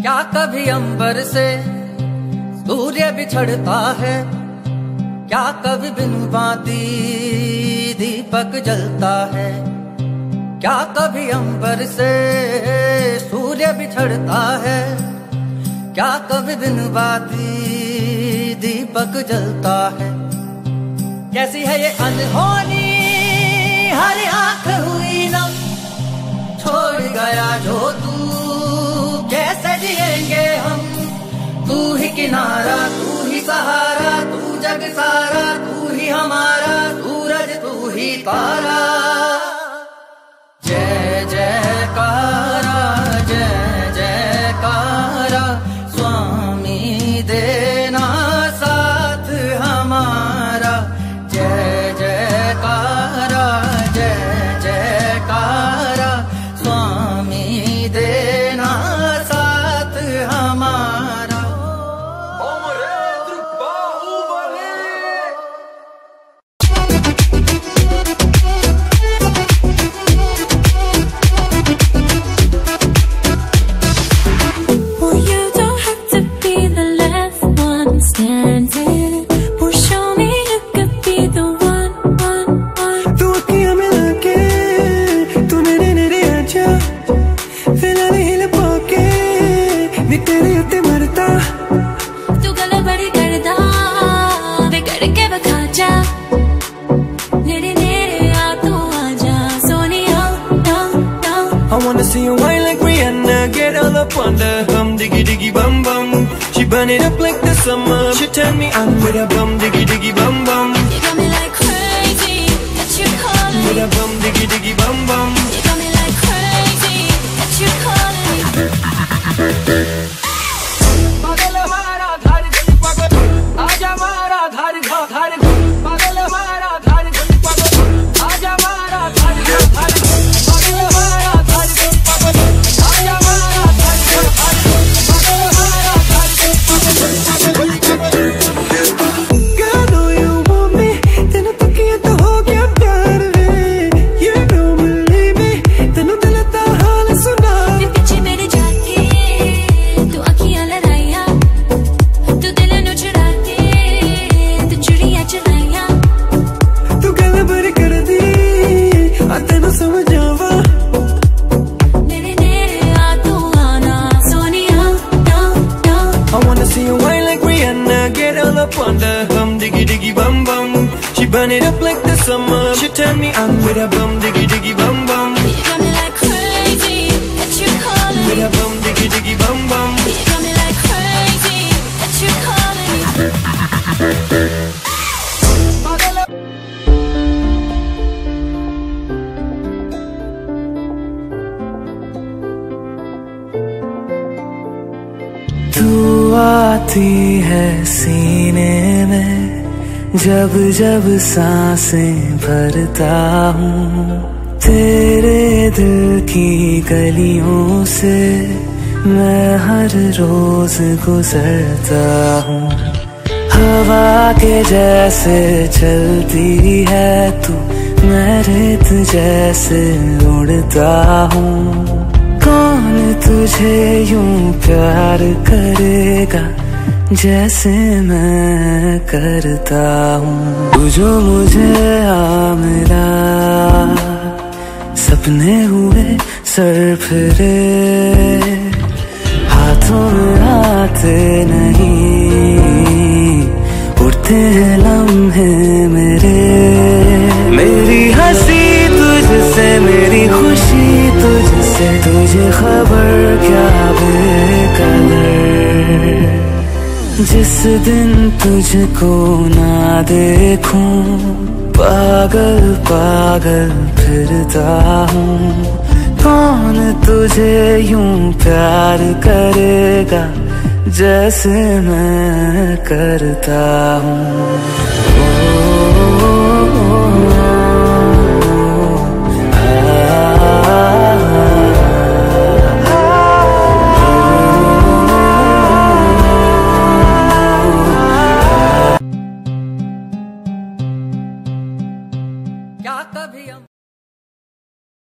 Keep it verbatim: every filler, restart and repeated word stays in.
क्या कभी अंबर से सूर्य बिछड़ता है, क्या कभी बिनु बाती दीपक जलता है। क्या कभी अंबर से सूर्य बिछड़ता है, क्या कभी बिनु बाती दीपक जलता है। कैसी है ये अनहोनी हर आंख हुई नम, छोड़ गया जो तू कैसे जिएंगे हम। तू ही किनारा, तू ही सहारा, तू जग सारा, तू ही हमारा सूरज, तू ही तारा। जय जयकारा, जय जयकारा, स्वामी देना साथ हमारा। जय जयकारा, जय जयकारा, स्वामी देना साथ हमारा। See you wine like Rihanna, get all up on the hum, diggy diggy bum bum. She burn it up like the summer. She turn me on with a bum, diggy diggy bum bum. You got me like crazy, that you calling with a bum, diggy diggy bum bum. You got me like crazy, that you calling me. पागल हमारा धार धनी पागल, आजा हमारा धार धार धार। पागल हमारा धार धनी पागल, आजा हमारा धार धार धार। पागल हमारा धार धनी पागल, आजा हमारा धार धार धार। पागल हमारा धार धनी पागल। God know you want me, तेनू तकिया तो हो गया प्यार रे। You don't believe me, तेनू दिल दा हाल सुना। फिर पीछे मेरे जाके तू आँखियाँ लड़ाइया, तू दिल नू चुरा के तू चुड़ियाँ चलाइया। तू गल भर कर दी आ तेनू समझावा। मेरे नेड़े आ तू आना सोनिया, ना ना। I wanna see you wine like Rihanna, get all up on the hum, diggy diggy bum bum. She burn it up like the summer. She turn me on with a bum, diggy diggy bum bum. You got me like crazy, that you calling With me. a bum, diggy diggy bum bum. You got me like crazy, that you calling me. तू आती है सीने में, जब जब सांसें भरता हूँ। तेरे दिल की गलियों से मैं हर रोज गुजरता हूँ। हवा के जैसे चलती है तू, मैं रेत जैसे उड़ता हूँ। कौन तुझे यूं प्यार करेगा जैसे मैं करता हूँ। तू जो मुझे आ मिला, सपने हुए सर फिरे, हाथों में आते नहीं, उड़ते हैं लम्हे मेरे। मेरी हंसी तुझसे, मेरी खुशी तुझसे, तुझे खबर क्या बेकदर। जिस दिन तुझको ना देखूं, पागल पागल फिरता हूँ। कौन तुझे यूं प्यार करेगा जैसे मैं करता हूँ।